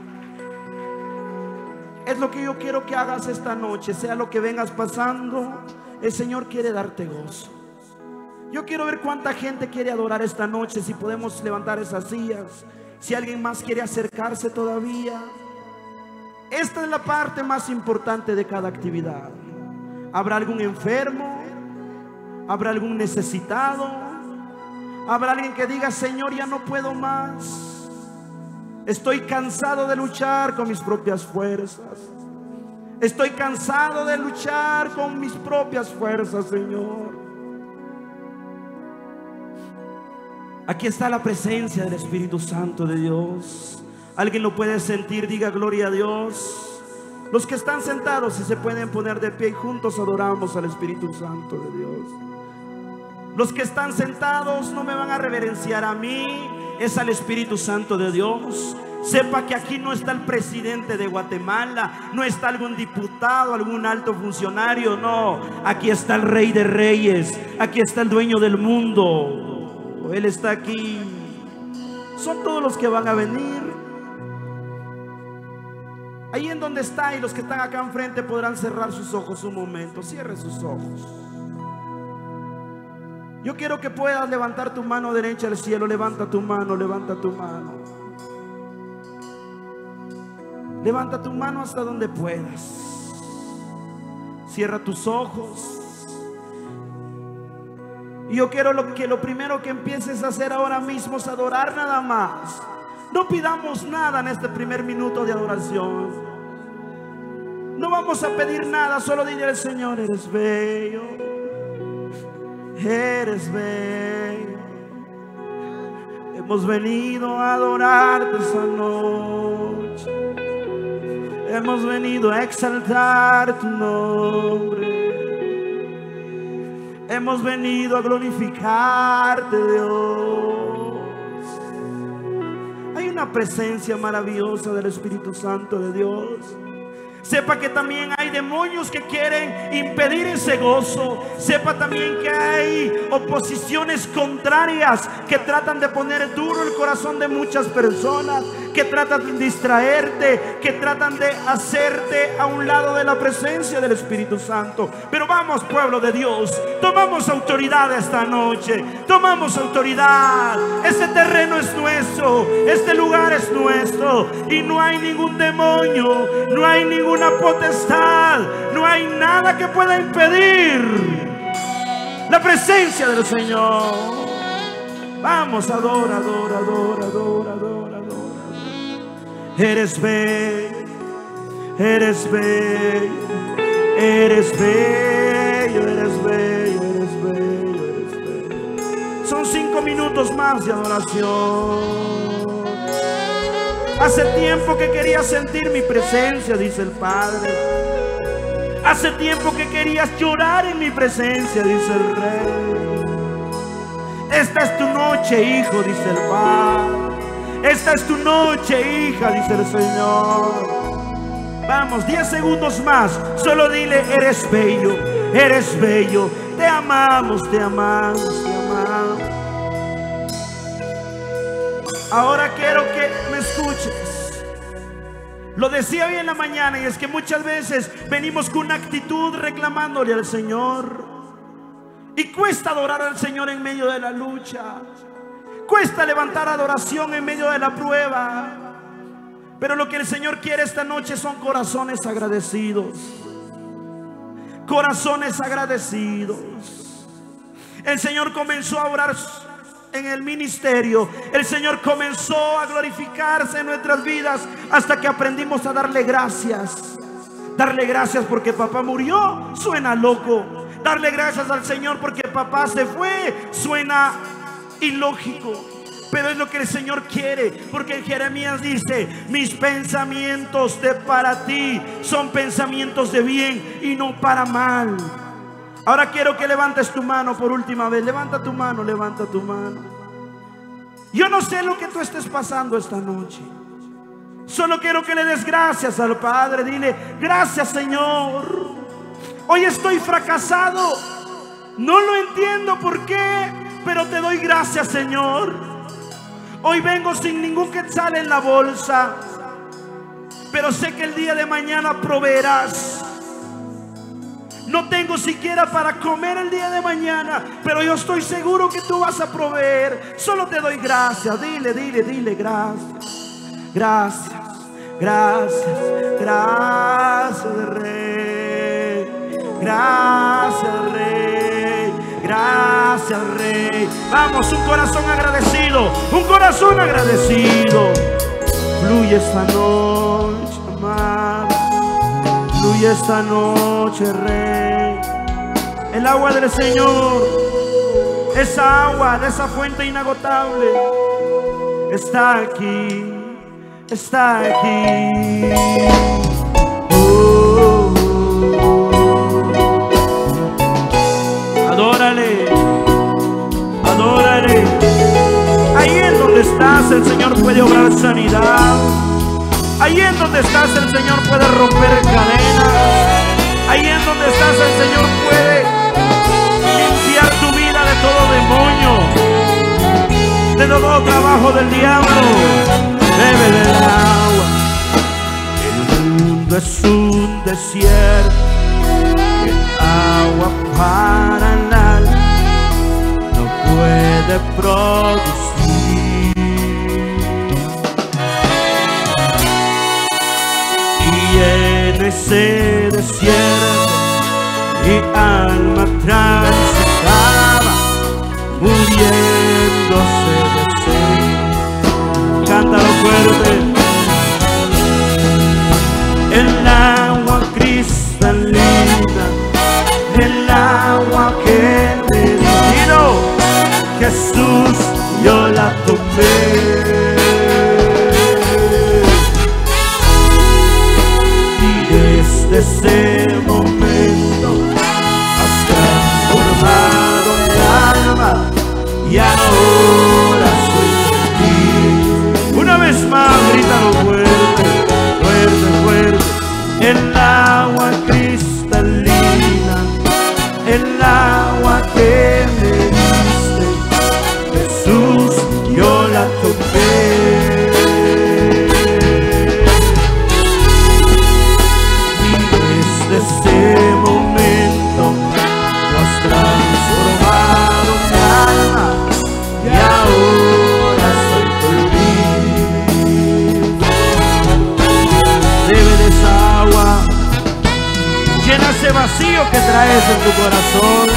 Es lo que yo quiero que hagas esta noche. Sea lo que vengas pasando, el Señor quiere darte gozo. Yo quiero ver cuánta gente quiere adorar esta noche. Si podemos levantar esas sillas, si alguien más quiere acercarse todavía. Esta es la parte más importante de cada actividad. ¿Habrá algún enfermo? ¿Habrá algún necesitado? ¿Habrá alguien que diga: Señor, ya no puedo más, estoy cansado de luchar con mis propias fuerzas, estoy cansado de luchar con mis propias fuerzas, Señor? Aquí está la presencia del Espíritu Santo de Dios. ¿Alguien lo puede sentir? Diga gloria a Dios. Los que están sentados, si se pueden poner de pie, y juntos adoramos al Espíritu Santo de Dios. Los que están sentados no me van a reverenciar a mí, es al Espíritu Santo de Dios. Sepa que aquí no está el presidente de Guatemala, no está algún diputado, algún alto funcionario, no. Aquí está el Rey de Reyes, aquí está el dueño del mundo. Él está aquí. Son todos los que van a venir. Ahí en donde está, y los que están acá enfrente podrán cerrar sus ojos un momento. Cierre sus ojos. Yo quiero que puedas levantar tu mano derecha al cielo. Levanta tu mano, levanta tu mano. Levanta tu mano hasta donde puedas. Cierra tus ojos. Y yo quiero lo que lo primero que empieces a hacer ahora mismo es adorar nada más. No pidamos nada en este primer minuto de adoración. No vamos a pedir nada, solo dile al Señor: eres bello, eres bello. Hemos venido a adorarte esta noche. Hemos venido a exaltar tu nombre. Hemos venido a glorificarte, Dios. Hay una presencia maravillosa del Espíritu Santo de Dios. Sepa que también hay demonios que quieren impedir ese gozo. Sepa también que hay oposiciones contrarias que tratan de poner duro el corazón de muchas personas, que tratan de distraerte, que tratan de hacerte a un lado de la presencia del Espíritu Santo. Pero vamos, pueblo de Dios, tomamos autoridad esta noche. Tomamos autoridad. Este terreno es nuestro, este lugar es nuestro, y no hay ningún demonio, no hay ninguna potestad, no hay nada que pueda impedir la presencia del Señor. Vamos, adora, adora, adora, adora, adora, adora. Eres bello, eres bello, eres bello, eres bello, eres bello, eres bello. Son cinco minutos más de adoración. Hace tiempo que quería sentir mi presencia, dice el Padre. Hace tiempo que querías llorar en mi presencia, dice el Rey. Esta es tu noche, hijo, dice el Padre. Esta es tu noche, hija, dice el Señor. Vamos, diez segundos más. Solo dile: eres bello, eres bello. Te amamos, te amamos, te amamos. Ahora quiero que me escuches. Lo decía hoy en la mañana, y es que muchas veces venimos con una actitud reclamándole al Señor, y cuesta adorar al Señor en medio de la lucha. Cuesta levantar adoración en medio de la prueba. Pero lo que el Señor quiere esta noche son corazones agradecidos. corazones agradecidos. El Señor comenzó a orar en el ministerio. El Señor comenzó a glorificarse en nuestras vidas hasta que aprendimos a darle gracias. Darle gracias porque papá murió, suena loco. Darle gracias al Señor porque papá se fue, suena ilógico. Pero es lo que el Señor quiere, porque en Jeremías dice: mis pensamientos de para ti son pensamientos de bien y no para mal. Ahora quiero que levantes tu mano por última vez. Levanta tu mano, levanta tu mano. Yo no sé lo que tú estés pasando esta noche. Solo quiero que le des gracias al Padre. Dile: gracias, Señor. Hoy estoy fracasado. No lo entiendo por qué, pero te doy gracias, Señor. Hoy vengo sin ningún quetzal en la bolsa, pero sé que el día de mañana proveerás. No tengo siquiera para comer el día de mañana, pero yo estoy seguro que tú vas a proveer. Solo te doy gracias. Dile, dile, dile gracias. Gracias, gracias, gracias, Rey. Gracias, Rey. Gracias, Rey. Vamos, un corazón agradecido. Un corazón agradecido. Fluye esta noche, amada. Fluye esta noche, Rey. El agua del Señor, esa agua de esa fuente inagotable, está aquí, está aquí. Oh, adórale, adórale. Ahí en donde estás, el Señor puede obrar sanidad. Ahí en donde estás, el Señor puede romper cadenas. Ahí en donde estás, el Señor puede limpiar tu vida de todo demonio, de todo trabajo del diablo. Bebe del agua. El mundo es un desierto, el agua para el alma no puede producir. Y en ese desierto mi alma transitaba, muriéndose de sed. Cántalo fuerte. El agua cristalina, el agua que me dio Jesús, yo la tomé. Desde ese momento has transformado mi alma y ahora soy feliz. Una vez más, grítalo fuerte, fuerte, fuerte. El agua cristalina, el agua que me diste, Jesús, yo la tomé. Desde ese momento lo has transformado mi alma y ahora soy feliz. Bebe de esa agua, llena ese vacío que traes en tu corazón.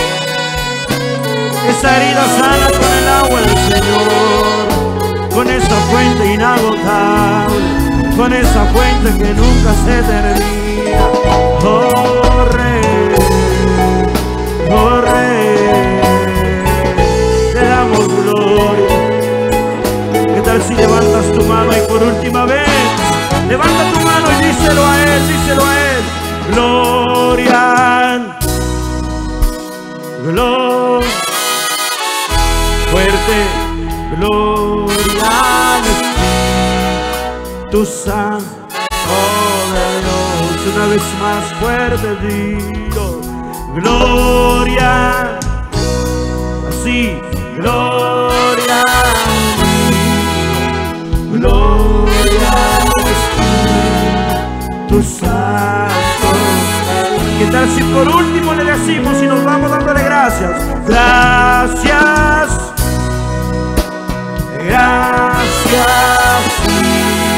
Esa herida sana con el agua del Señor, con esa fuente inagotable, con esa fuente que nunca se termina. Oh Rey, oh Rey, te damos gloria. ¿Qué tal si levantas tu mano y por última vez levanta tu mano y díselo a Él, díselo a Él? Gloria, gloria, fuerte, gloria al Espíritu Santo. Oh Dios, una vez más fuerte digo, gloria, así, gloria, gloria al Espíritu Santo. ¿Qué tal si por último le decimos y nos vamos dándole gracias? Gracias, gracias,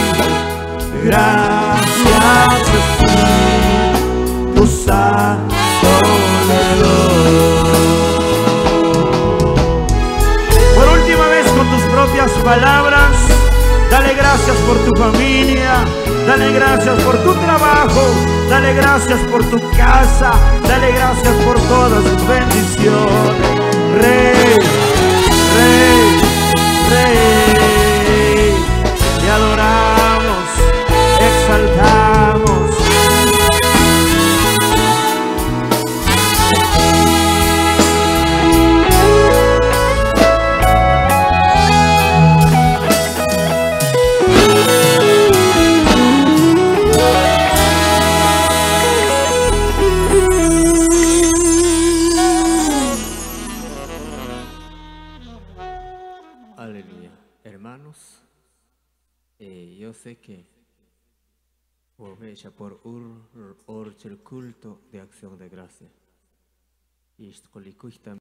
gracias, Espíritu Santo. las palabras. Dale gracias por tu familia, dale gracias por tu trabajo, dale gracias por tu casa, dale gracias por todas sus bendiciones. Rey, Rey, Rey, te adoramos, exaltamos. Aleluya. Hermanos, eh, yo sé que Oveja por ur, or el culto de acción de gracia. Y